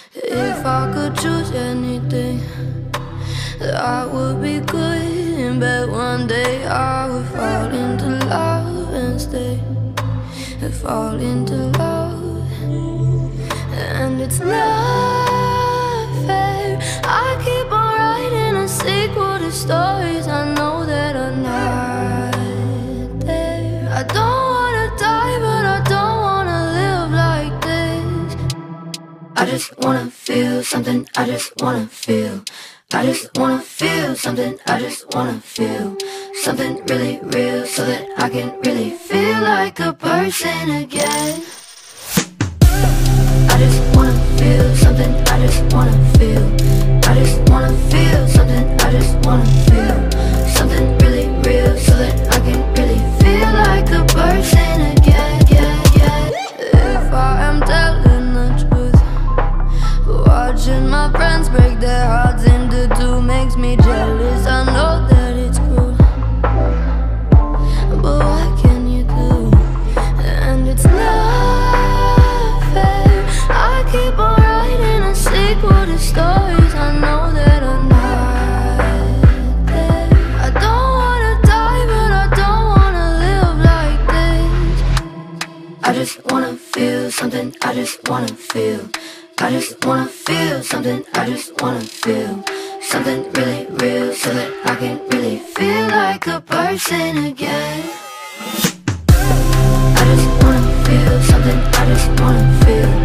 If I could choose anything, that would be good. But one day I would fall into love and stay, and fall into love. And it's not fair, I keep on writing a sequel to stories I know that are not there. I don't wanna die, but I don't wanna live like this. I just wanna feel something, I just wanna feel. I just wanna feel something, I just wanna feel something really real, so that I can really feel like a person again. I just wanna feel something, I just wanna feel. I just wanna feel something, I just wanna feel something really real, so that I can really feel like a person again. If I am telling the truth, watching my friends break their hearts into two makes me jealous. I know that it's cruel, but what can you do? And it's not fair, I keep on writing a sequel to stories I know that are not there. I don't wanna die, but I don't wanna live like this. I just wanna feel something, I just wanna feel. I just wanna feel something, I just wanna feel something really real, so that I can really feel like a person again. I just wanna feel something, I just wanna feel.